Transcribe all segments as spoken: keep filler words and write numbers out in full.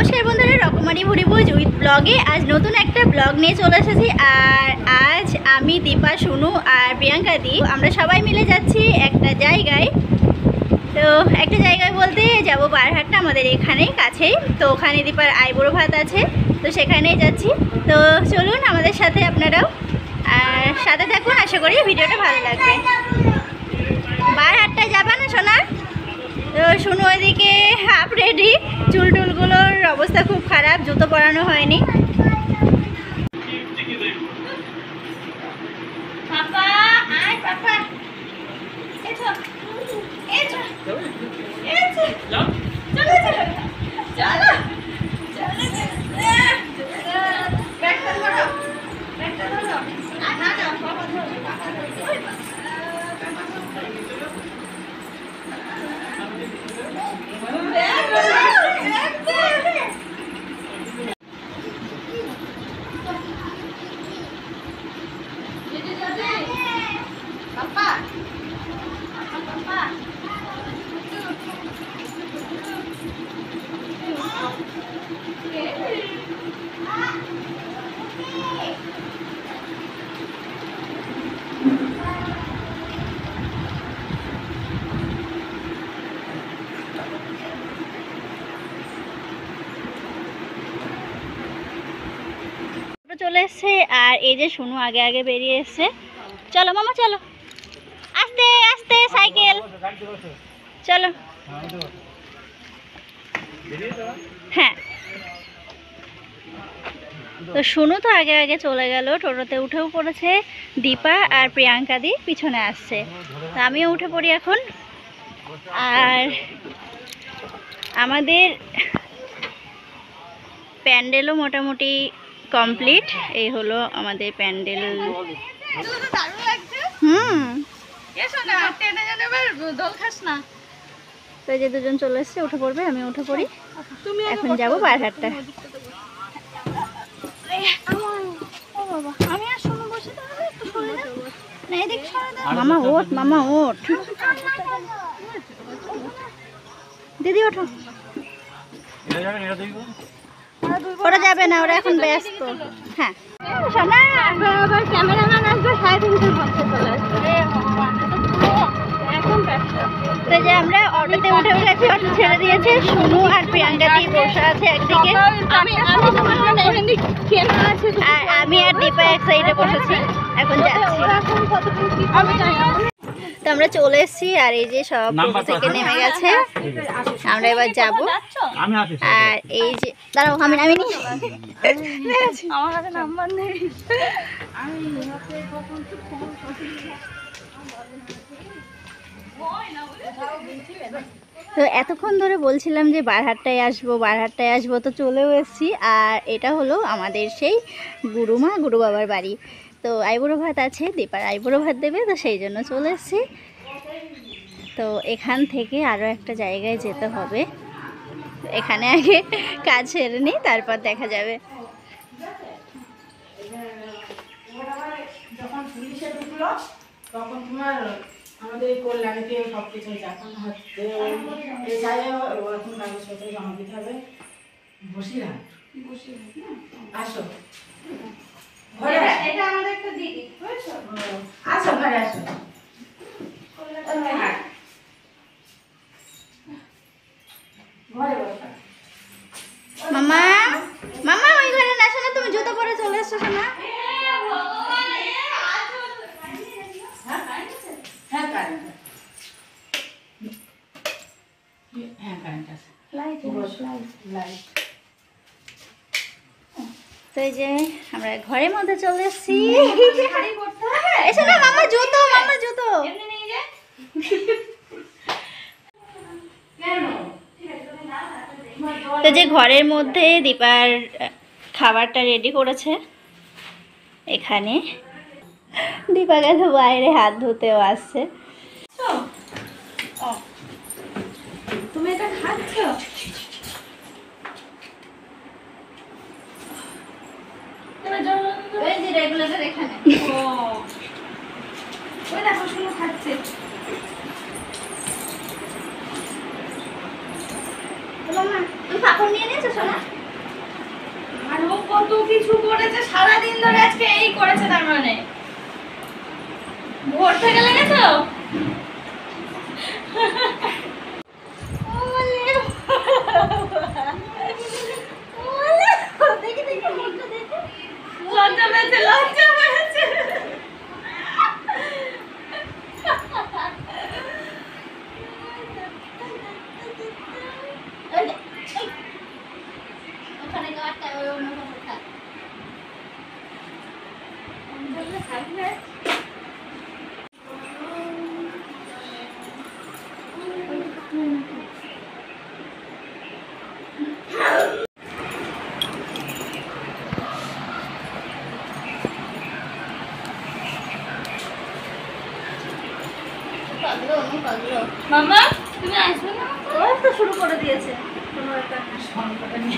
নমস্কার বন্ধুরা, রকমারি ভুরিভোজ উইথ ব্লগে আজ নতুন একটা ব্লগ নিয়ে চলে এসেছি। আর আজ আমি, দীপা, সুনু আর প্রিয়াঙ্কা দি আমরা সবাই মিলে যাচ্ছি একটা জায়গায়। তো একটা জায়গায় বলতে যাব বারহাট্টা, আমাদের এখানেই কাছেই। তো ওখানে দীপার আইবুড়ো ভাত আছে, তো সেখানেই যাচ্ছি। তো চলুন আমাদের সাথে আপনারাও, আর সাথে থাকুন, আশা করি ভিডিওটা ভালো লাগবে। বারহাট্টায় যাবা না সোনা? তো শুনো, ওইদিকে হাফ রেডি, চুল টুলগুলোর অবস্থা খুব খারাপ, জুতো পরানো হয়নি। পাপা আয়, পাপা এসো এসো এসো, চলো চলো চলো ব্যাগটা ধরো, ব্যাগটা ধরো। না না বাবা ধরো, বাবা ধরো। চলে এসছে, আর এই যে শুনু আগে আগে বেরিয়ে এসছে। চলো মামা চলো, আস্তে আস্তে সাইকেল, চলো। হ্যাঁ, তো শুনু তো আগে আগে চলে গেল, টোটোতে উঠেও পড়েছে। দীপা আর প্রিয়াঙ্কা দি পিছনে আসছে, তো আমিও উঠে পড়ি এখন। আর আমাদের প্যান্ডেলও মোটামুটি কমপ্লিট। এই হলো আমাদের প্যান্ডেল। হুম, তো যে দুজন চলে এসছে, উঠে পড়বে, আমি উঠে পড়ি। এখন যাবো বারহাট্টা। মামা ওঠ, মামা ওঠ, দিদি ওঠো। ওরা যাবে না, ওরা এখন ব্যস্ত। হ্যাঁ, ক্যামেরাম্যান আসবে সাড়ে তিনশোর মধ্যে চলে আসবে। তো যে আমরা অটোতে উঠে গেছি, অটো ছেড়ে দিয়েছে। শুনু আর প্রিয়াঙ্কা দি বসে আছে একদিকে, আর আমি আর দীপা এক সাইডে বসেছি। এখন যাচ্ছি, তো আমরা চলে এসেছি। আর এই যে সব টোটো থেকে নেমে গেছে, আমরা এবার যাব। আর এই যে দাঁড়াও, আমি নামিনি, আমার কাছে নাম্বার নেই। তো এতক্ষণ ধরে বলছিলাম যে বারহাট্টায় আসবো, বারহাট্টায় আসবো, তো চলেও এসেছি। আর এটা হলো আমাদের সেই গুরুমা, গুরু বাবার বাড়ি। তো আইবুড়ো ভাত আছে, দীপার আইবুড়ো ভাত দেবে, তো সেই জন্য চলে এসেছি। তো এখান থেকে আরও একটা জায়গায় যেতে হবে, এখানে আগে কাজ সেরে নিই, তারপর দেখা যাবে। যখন পুলিশে ঢুকলো তখন তোমার আমাদের কল্যাণীতে সব কিছু যখন হচ্ছে এই জায়গায় এখন কাগজপত্র জমা দিতে হবে। বসিরহাট, আসো ঘরে, এটা আমাদের একটা দিদি, বুঝছো? আসো ঘরে আসো। ঘরে বসো। মামা, মামা ওই ঘরে না, শোনা তুমি জুতো পরে চলে এসছো শোনা। তো এই যে আমরা ঘরের মধ্যে চলে এসেছি। এসো না মামা, জুতো, মামা জুতো। তো যে ঘরের মধ্যে দীপার খাবারটা রেডি করেছে, এখানে দীপা গেল বাইরে হাত ধুতেও আসছে। তুমি এটা খাচ্ছ? এই যে রেগুলেটর এখানে। ও ওই দেখো শুনো খাচ্ছে। মামা তুমি পাপড় নিয়ে নিয়েছো সোনা? আর ও কত কিছু করেছে সারাদিন ধরে, আজকে এই করেছে তার মানে ভোর থেকে লেগেছে। লজ্জা পেয়েছে, লজ্জা পেয়েছে। ওখানে গাছটা ওই অন্য কোথাও থাক। থাকবে মামা, তুমি আসবে না? ও তো শুরু করে দিয়েছে কোনো একটা সংকট নিয়ে।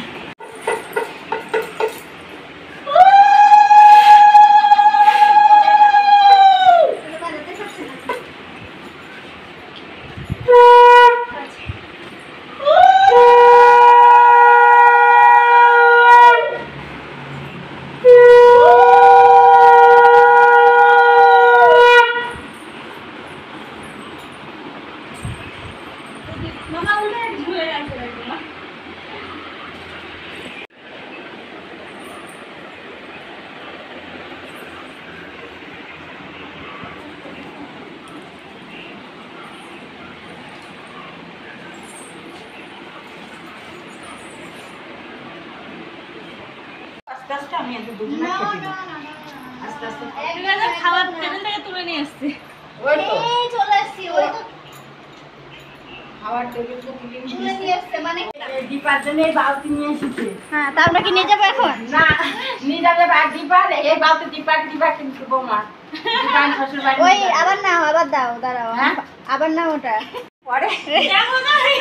মামা উঠে ঝুলে গেছে না। আস্তে আস্তে আমি এত দুজনে খেতে দিই। আস্তে আস্তে একগাদা খাবার টেবিল থেকে তুলে নিয়ে আসছি। ওই তো এই চলে আসছি, ওই তো খাবার টেবিল তো ক্লিন তুলে নিয়ে আসছে মানে। এই দীপার জন্য এই বালতি নিয়ে এসেছে। হ্যাঁ, তা আমরা কি নিয়ে যাবো এখন? না, নিয়ে যাবে আর দীপার এই বালতি দীপার দিবা কিন্তু বৌমা। দীপার শ্বশুর বাড়ি ওই নিয়ে যাবে। আবার নাও, আবার দাও, দাঁড়াও। হ্যাঁ? আবার নাও ওটা। পরে কেমন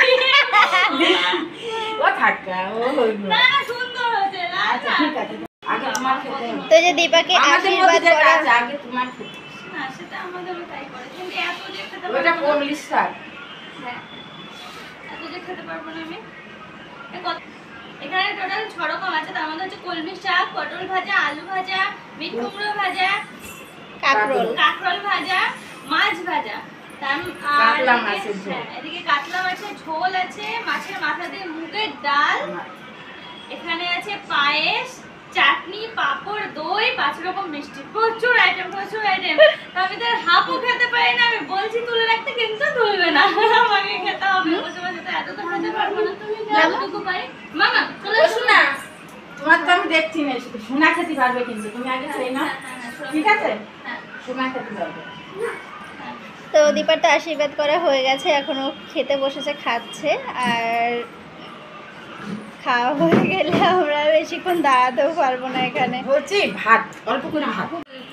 ও থাকা ও হইল। না সুন্দর হয়েছে না। আচ্ছা ঠিক আছে, আগে তোমার খেতে হবে। তো যে দীপাকে আমাদের আশীর্বাদ মধ্যে যেটা করা। আছে, আগে তোমার খেতে হবে। না সেটা আমাদেরও তাই করে, কিন্তু এত যে খেতে ওইটা পারবো কোন না। লিস্টার? হ্যাঁ, এত যে খেতে পারবো না আমি। এ কত- এখানে টোটাল ছ রকম আছে, তার মধ্যে হচ্ছে কলমি শাক, পটল ভাজা, আলু ভাজা, মিট কুমড়ো ভাজা, কাঁকরোল। কাঁকরোল ভাজা, মাছ ভাজা, তার আর কাতলা এদিকে- মাছের ঝোল। হ্যাঁ, এদিকে কাতলা মাছের ঝোল আছে, মাছের মাথা দিয়ে মুগের ডাল, এখানে আছে পায়েস, চাটনি, পাঁপড়, দই, পাঁচ রকম মিষ্টি, প্রচুর আইটেম, প্রচুর আইটেম। আমি তো হাফও খেতে পারি না, আমি বলছি তুলে রাখতে কিন্তু তুলবে না। আমাকে খেতে হবে, বসে বসে তো এত তো খেতে পারবো না। যতটুকু পারি। মামা চলে ও এসো শোনা, তোমার তো আমি দেখছি না, শোনা খেতে পারবে কিন্তু তুমি আগে সেই না, হ্যাঁ, হ্যাঁ, হ্যাঁ, ঠিক আছে? হ্যাঁ, শোনা খেতে পারবে। হ্যাঁ। তো দীপার তো আশীর্বাদ করা হয়ে গেছে, এখনো খেতে বসেছে, খাচ্ছে। আর খাওয়া হয়ে গেলে আমরা বেশিক্ষণ দাঁড়াতেও পারবো না এখানে। বলছি ভাত, অল্প করে ভাত।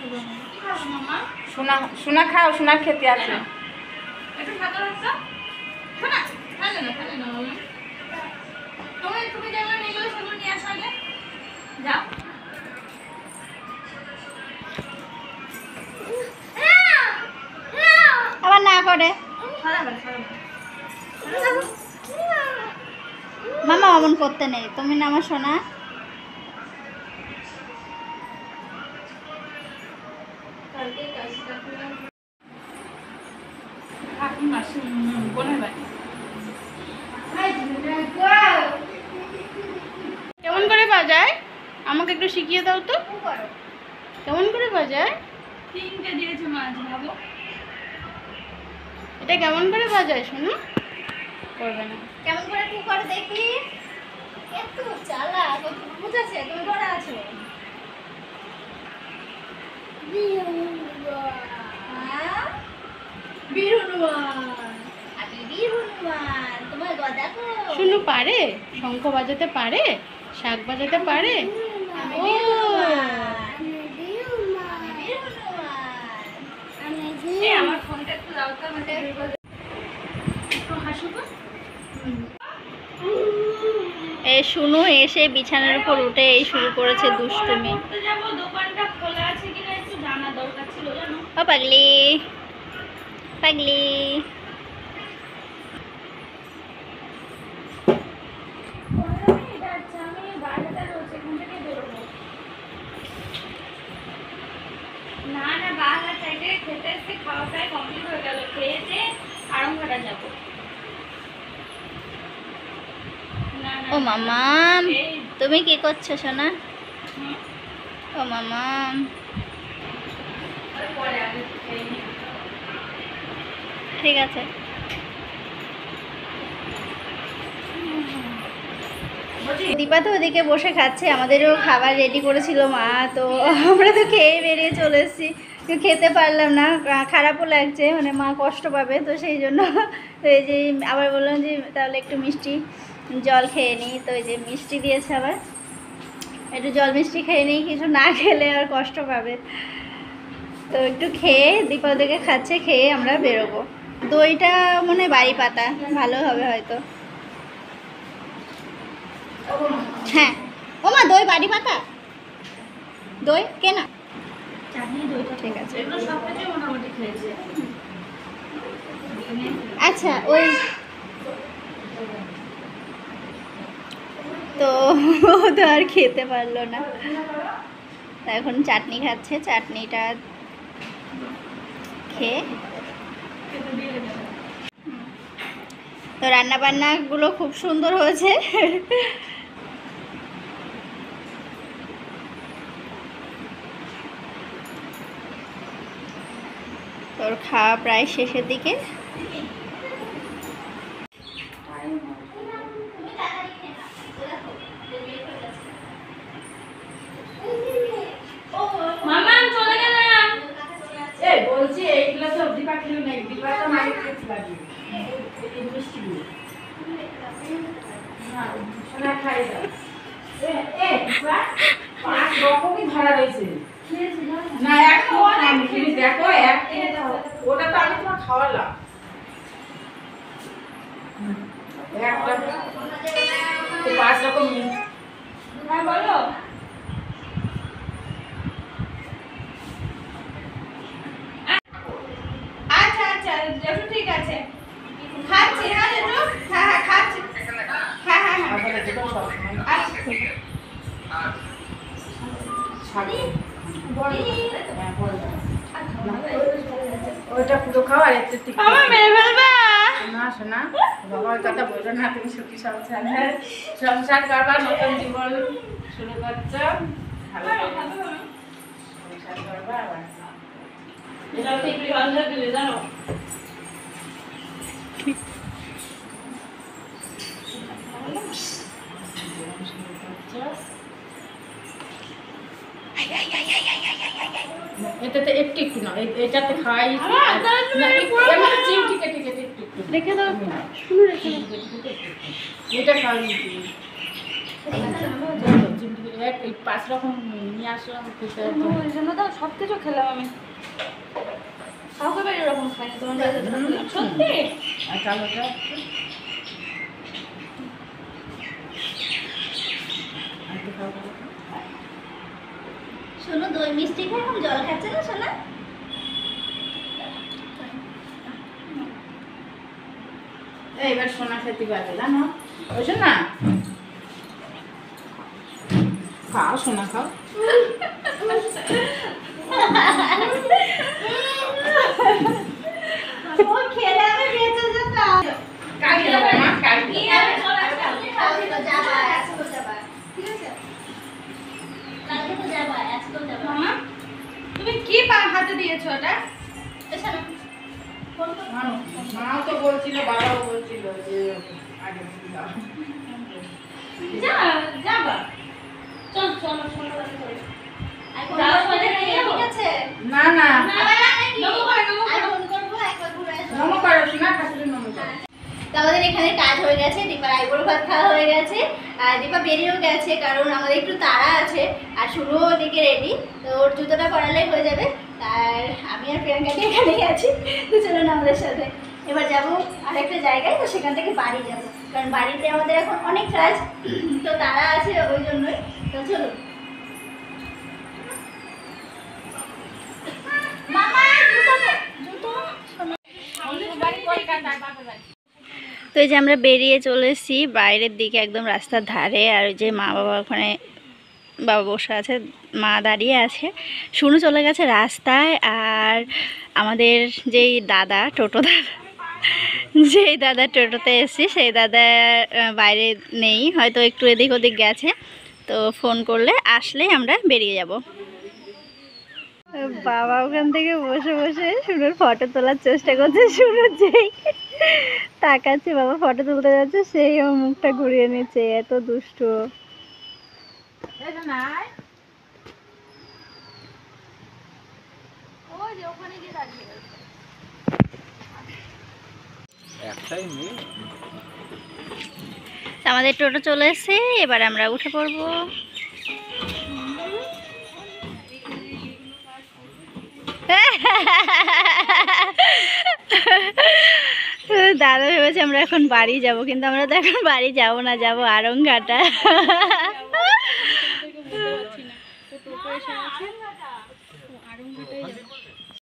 সোনা সোনা খাও, সোনার খেতে আছে। একটু ভাত রাখছো? শোনা, খালে না, খালে না মামা। তুমি তুমি যেগুলো নিয়ে গেলে সেগুলো নিয়ে আসো আগে। যাও। আবার না করে। মামা অমন করতে নেই, তুমি না আমার সোনা। কেমন করে বাজায় আমাকে একটু শিখিয়ে দাও তো। কেমন করে বাজায়? তিনটে দিয়েছে মাছ, ভাবো এটা কেমন করে বাজায় শোনো। করবে না। কেমন করে তুই করে দেখি। এত চালা, কত বুঝাছে, তুমি করে আছো। হ্যাঁ? বীর হনুমান। আমি বীর হনুমান, তোমার গদা কো? শুনু পারে, শঙ্খ বাজাতে পারে, শাক বাজাতে পারে। আমি ও। বীর হনুমান। আমি বীর হনুমান। আমি বীর হনুমান। এই আমার ফোনটা একটু দাও তো, আমি একটু হাসবো। এই শুনু এসে বিছানার উপর উঠে এই শুরু করেছে দুষ্টুমি। যাবো, দোকানটা খোলা আছে কিনা একটু জানা দরকার ছিল জানো। ও পাগলি পাগলি। এটা আচ্ছা, আমি বাইরেটা রয়েছে, এখান থেকে বেরোবো। বাহার সাইডে খেতে এসে খাওয়া প্রায় কমপ্লিট হয়ে গেল, খেয়েছে আড়ংঘাটা যাবো। ও মামাম, তুমি কি করছো সোনা? ও মামাম, ঠিক আছে। দীপা তো ওদিকে বসে খাচ্ছে, আমাদেরও খাবার রেডি করেছিল মা, তো আমরা তো খেয়ে বেরিয়ে চলে এসেছি। খেতে পারলাম না, খারাপও লাগছে, মানে মা কষ্ট পাবে, তো সেই জন্য তো এই যে আবার বললাম যে তাহলে একটু মিষ্টি জল খেয়ে নিই, তো এই যে মিষ্টি দিয়েছে, আবার একটু জল মিষ্টি খেয়ে নিই, কিছু না খেলে আর কষ্ট পাবে। তো একটু খেয়ে দীপা ওদিকে খাচ্ছে, খেয়ে আমরা বেরোবো। দইটা মনে হয় বাড়ি পাতা, ভালো হবে হয়তো। হ্যাঁ ও মা, দই বাড়ি পাতা, দই কেনা, ঠিক আছে। আচ্ছা ওই তো ও তো আর খেতে পারলো না, এখন চাটনি খাচ্ছে, চাটনিটা খেয়ে। তো রান্না বান্নাগুলো খুব সুন্দর হয়েছে। তোর খাওয়া প্রায় শেষের দিকে। বলছি এইগুলো তো দীপা খেলে নেই, দীপা তো মায়ের খেতে পারবি মিষ্টি দিয়ে সোনা খাই দাও। পাঁচ রকমই ধরা রয়েছে না, একটা দেখো, ওটা তো আমি তোমার খাওয়ালাম, একটা পাঁচ রকম। হ্যাঁ বলো। আচ্ছা আচ্ছা জেঠু ঠিক আছে, খাচ্ছি। হ্যাঁ জেঠু, হ্যাঁ হ্যাঁ খাচ্ছি, হ্যাঁ হ্যাঁ হ্যাঁ ওইটা পুরো খাও আর একটু মেরে ফেলবা না শোনা। বাবার কথা বললো না, তুমি সুখী সংসার সংসার করবা, নতুন জীবন শুরু করছো, ভালো সংসার করবা। আবার জানো এটাতে একটু একটু না, এটাতে খাই চিমটি কেটে কেটে একটু একটু রেখে দাও, শুনে রেখে দাও, এটা খাওয়াই এই পাঁচ রকম নিয়ে আসলাম, ওই জন্য তো সব কিছু খেলাম আমি, কাউকে বাড়ি এরকম খাইনি তোমার সত্যি। আর চালোটা শোনো, দই মিষ্টি খেয়ে এখন জল খাচ্ছে না শোনা? এইবার সোনা খেতে পারবে জানো, ওই শোনা খাও, সোনা খাও। খেলে আমি বেঁচে যেতাম। কালকে যাবো মা, কালকে তুমি কি হাতে দিয়েছো ওটা? মাও তো বলছিল, বাবাও বলছিল যে আগে যাবা চল চল ঠিক আছে। না না নমো করো শোনা, খাসির নমো করো। তো আমাদের এখানে কাজ হয়ে গেছে, দীপার আইবুড়ো ভাত খাওয়া হয়ে গেছে, আর দীপা বেরিয়েও গেছে, কারণ আমাদের একটু তাড়া আছে, আর শুরুও ওদিকে রেডি, তো ওর জুতোটা পরালেই হয়ে যাবে। আর আমি আর প্রিয়াঙ্কাটি এখানেই আছি, তো চলুন আমাদের সাথে এবার যাবো আর একটা জায়গায়, তো সেখান থেকে বাড়ি যাবো, কারণ বাড়িতে আমাদের এখন অনেক কাজ, তো তাড়া আছে ওই জন্যই। তো চলুন। তো এই যে আমরা বেরিয়ে চলে এসেছি বাইরের দিকে, একদম রাস্তার ধারে, আর ওই যে মা বাবা ওখানে বাবা বসে আছে, মা দাঁড়িয়ে আছে, শুনু চলে গেছে রাস্তায়। আর আমাদের যেই দাদা টোটো দাদা যেই দাদা টোটোতে এসেছি সেই দাদা আহ, বাইরে নেই, হয়তো একটু এদিক ওদিক গেছে। তো ফোন করলে আসলেই আমরা বেরিয়ে যাব। বাবা ওখান থেকে বসে বসে শুনুর ফটো তোলার চেষ্টা করছে, শুনুর যেই তাকাচ্ছে বাবা ফটো তুলতে যাচ্ছে সেই আমার মুখটা ঘুরিয়ে নিচ্ছে, এত দুষ্টু। আমাদের টোটো চলে এসেছে, এবার আমরা উঠে পড়বো। দাদা ভেবেছে আমরা এখন বাড়ি যাব, কিন্তু আমরা তো এখন বাড়ি যাব না, যাব আরংঘাটা। বুঝতে পারছি না, তো টোটো এসে গেছে, তো আরংঘাটাই যাবো।